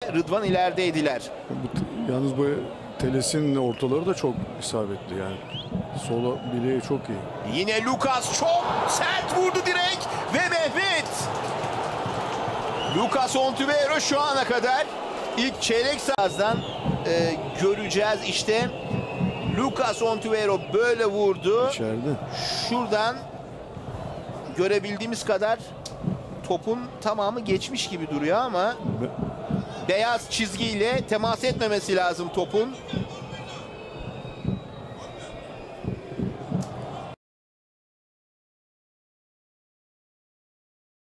Rıdvan ilerideydiler. Yalnız bu Teles'in ortaları da çok isabetli yani. Sola bileği çok iyi. Yine Lucas çok sert vurdu direkt ve Mehmet. Lucas Ontiveros şu ana kadar ilk çeyrek sahasından göreceğiz işte. Lucas Ontiveros böyle vurdu. İçeride. Şuradan görebildiğimiz kadar topun tamamı geçmiş gibi duruyor ama beyaz çizgiyle temas etmemesi lazım topun.